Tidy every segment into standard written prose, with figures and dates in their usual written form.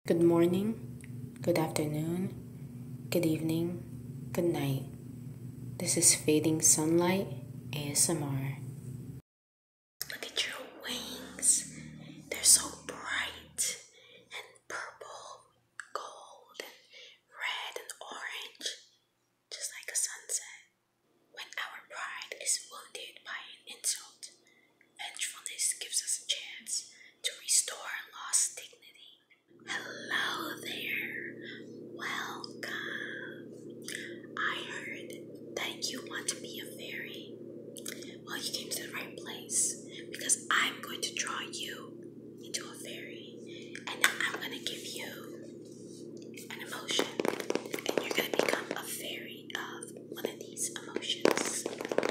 Good morning, good afternoon, good evening, good night. This is Fading Sunlight ASMR. Look at your wings. They're so bright and purple, gold, and red and orange, just like a sunset. When our pride is wounded by an insult, vengefulness gives us a chance to restore lost dignity. Hello there. Welcome. I heard that you want to be a fairy. Well, you came to the right place because I'm going to draw you into a fairy, and then I'm going to give you an emotion, and you're going to become a fairy of one of these emotions.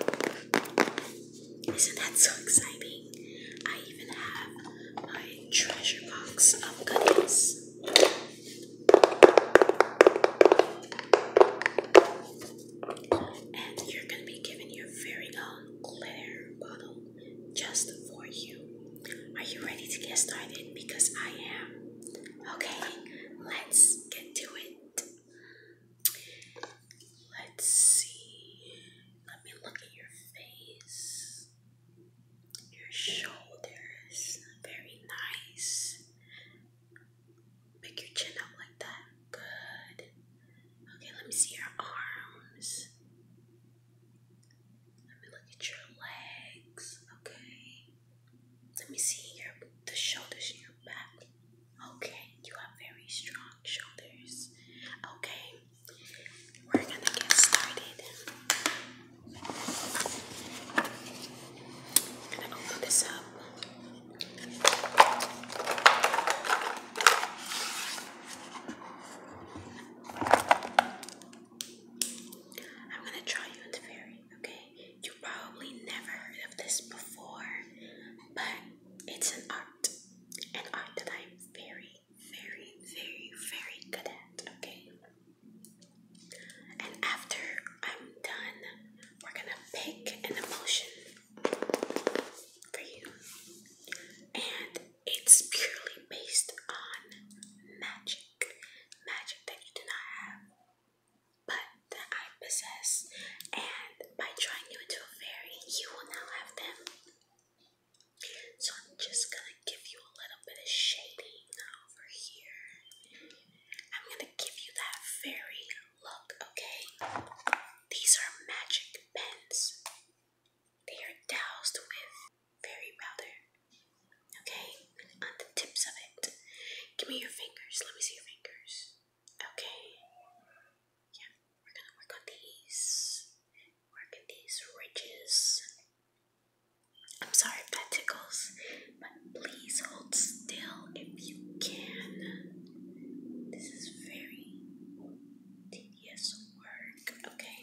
Isn't that so exciting? I even have my treasure box of goodies. And you're going to be given your very own glitter bottle just for you. Are you ready to get started? Because I am. Okay, let's get to it. Let's see. Let me look at your face. Your shoulders. Very nice. Pick your chin up like that. Good. Okay, let me see your arms. Let me look at your legs. Okay. Let me see the shoulders in your back. Okay, you have very strong shoulders. Okay, we're gonna get started. I'm gonna open this up. I'm gonna draw you into fairy, okay? You probably never heard of this before, but it's an art that I'm very, very, very, very good at, okay? And after I'm done, we're gonna pick an emotion for you. And it's purely based on magic. Magic that you do not have, but that I possess. And by drawing you into a fairy, you will now have them. So I'm just gonna give you a little bit of shading over here. I'm gonna give you that fairy look, okay? These are magic pens. They are doused with fairy powder, okay? On the tips of it. Give me your fingers. Let me see your fingers. Okay. Yeah, we're gonna work on these. Work on these ridges. I'm sorry if that tickles, but please hold still if you can. This is very tedious work, okay?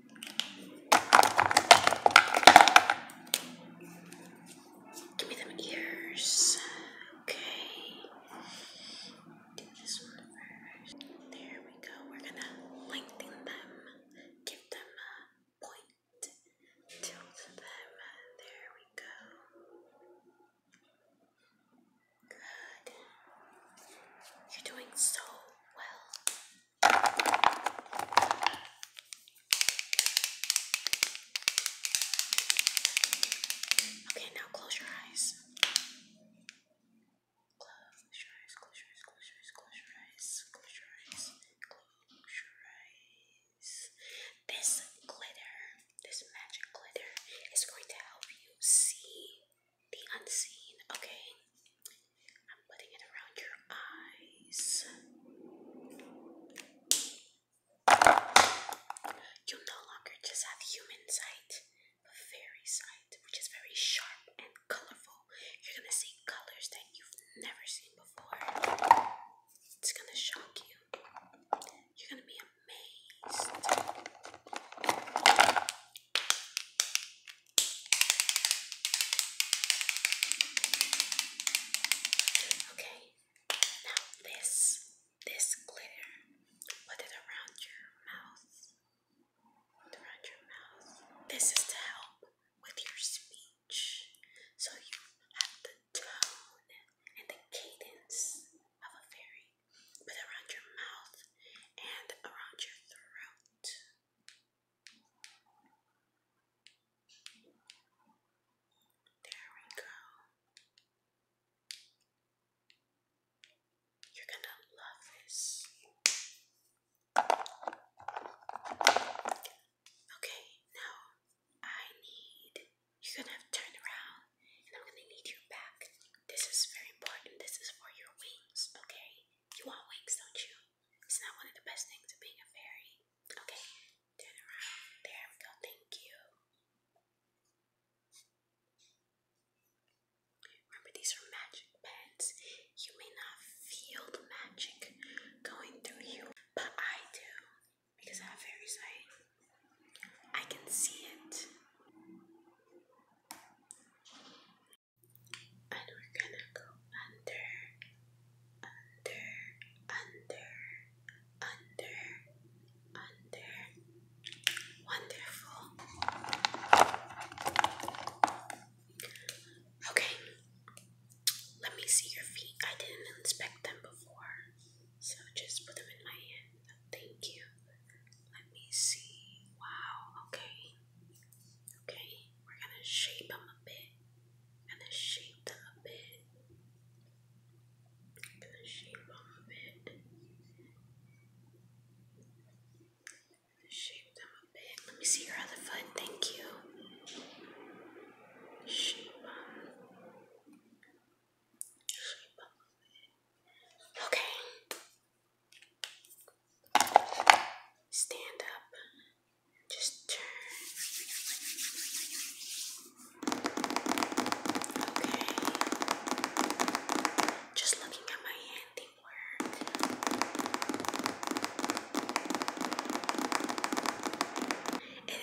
Give me them ears. Okay. Do this one first. There we go. We're gonna lengthen them. Give them a point. Tilt them. There we go. Good. You're doing so well. Okay, now close your eyes. Close your eyes, close your eyes, close your eyes, close your eyes, close your eyes, close your eyes. This glitter, this magic glitter, is going to help you see the unseen, okay? I'm putting it around your eyes. You'll no longer just have human sight, but fairy sight, which is very sharp and colorful. You're gonna see colors that you've never seen before. It's gonna shock you. You're gonna be amazed. Okay, now this glitter, put it around your mouth. Around your mouth. This is to help with your speech, so you have the tone and the cadence of a fairy.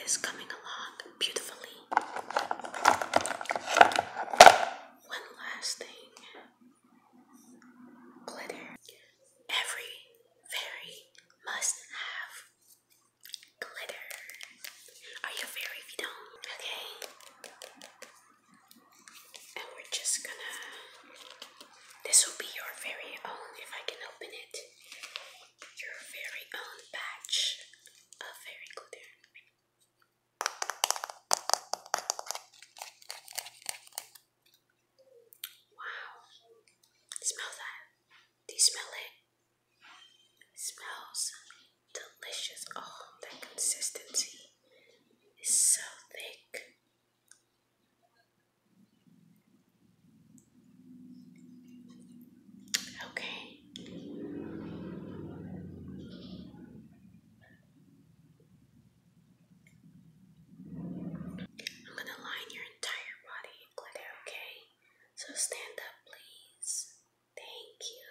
is coming along beautifully. One last thing. Glitter. Every fairy must have glitter. Are you a fairy if you don't? Okay. And we're just gonna... This will be your very own, if I can open it. Your very own batch of fairy glitter. Wow. Smell that. Do you smell it? It smells delicious. Oh, that consistency is so thick. Okay. I'm gonna line your entire body in glitter, okay? So stand up, please. Thank you.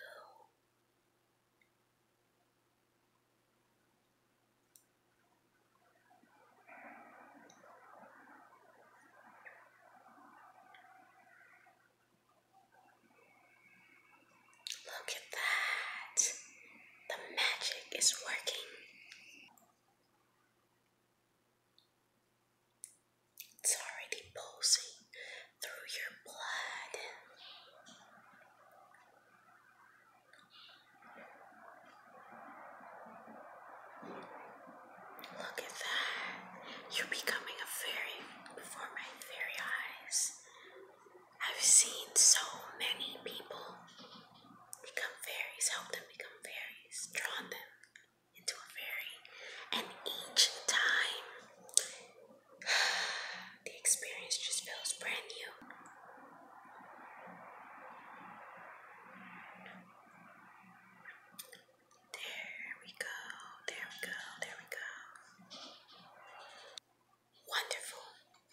Look at that. The magic is working. It's already pulsing through your blood. Look at that. You're becoming a fairy before my very eyes. I've seen so many people become fairies, help them become fairies, drawn them into a fairy. And each time, the experience just feels brand new. There we go, there we go, there we go. Wonderful.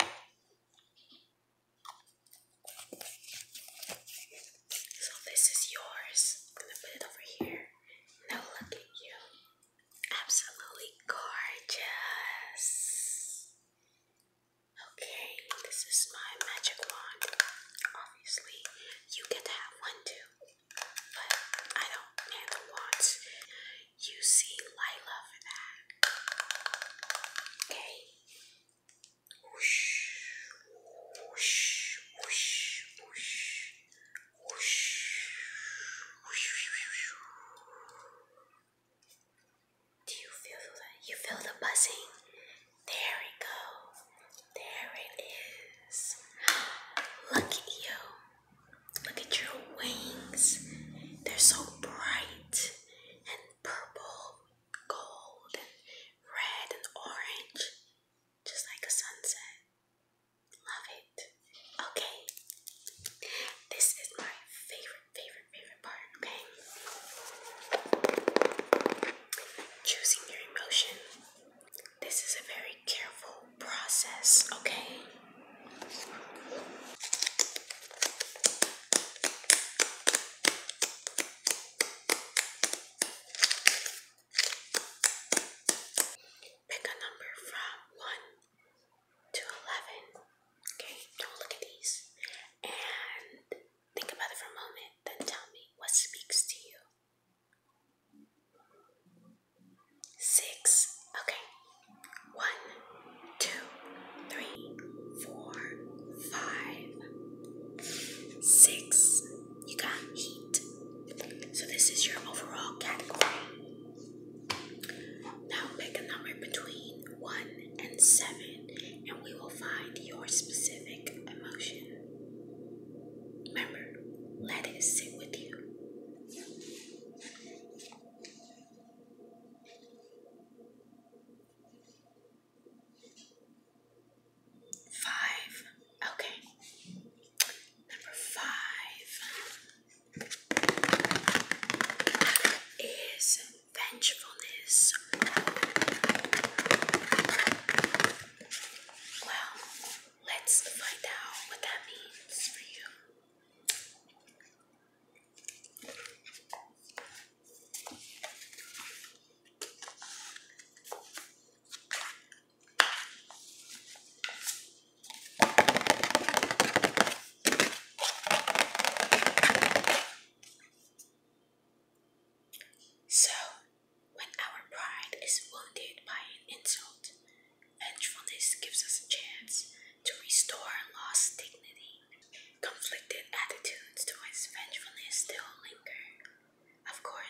So this is yours. I'm gonna put it over here. Now look at you. Absolutely gorgeous. Okay, this is my magic wand. Obviously, you get to have one too. But I don't handle wands. You see Lila for that. Okay. Whoosh, whoosh, whoosh, whoosh, whoosh, whoosh, whoosh. Do you feel that? You feel the buzzing? There we go. There it is. Look at you. Look at your wings. They're so bright and purple, gold, and red and orange. Just like a sunset. Love it. Okay. This is my favorite part, okay? Choosing your emotion. This is a very careful process, okay? Pick a number from 1 to 11. Okay, don't look at these. And think about it for a moment, then tell me what speaks to you. 6. Okay. 1, 2, 3, 4, 5, 6. You got heat. So this is your overall category. Now pick a number between 1 and 7, and we will find your specific emotion. Remember, let it sit with you. 5. Okay. Number 5 is vengefulness. Well, let's find out what that means for you.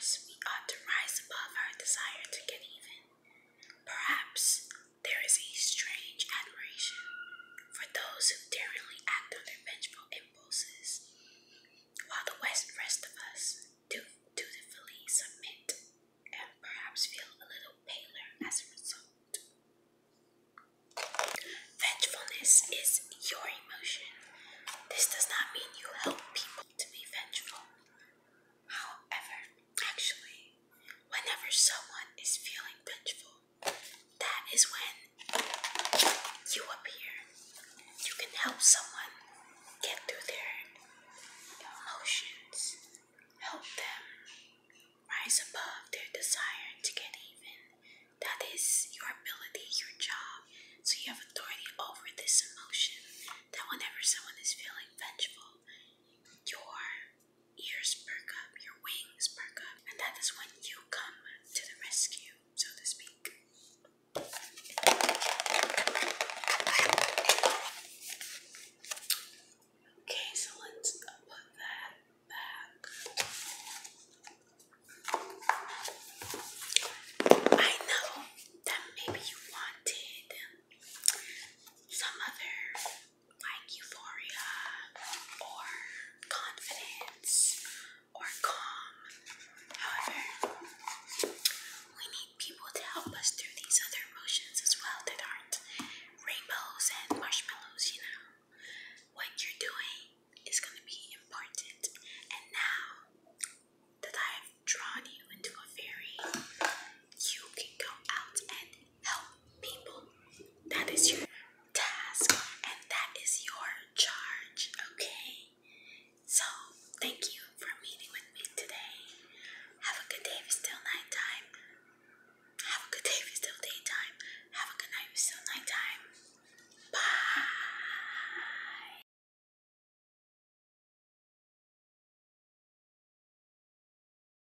course, we ought to rise above our desire to get even. Perhaps there is a strange admiration for those who daringly act on their vengeful impulses, while the rest of us dutifully submit and perhaps feel a little paler as a result. Vengefulness is your emotion. This does not mean you help people to be vengeful. However, actually, whenever someone is feeling vengeful, that is when you appear. You can help someone get through their emotions, help them rise above their desire to get even. That is your ability, your job. So you have authority over this emotion, that whenever someone is feeling vengeful, your ears perk up, your wings perk up, and that is when you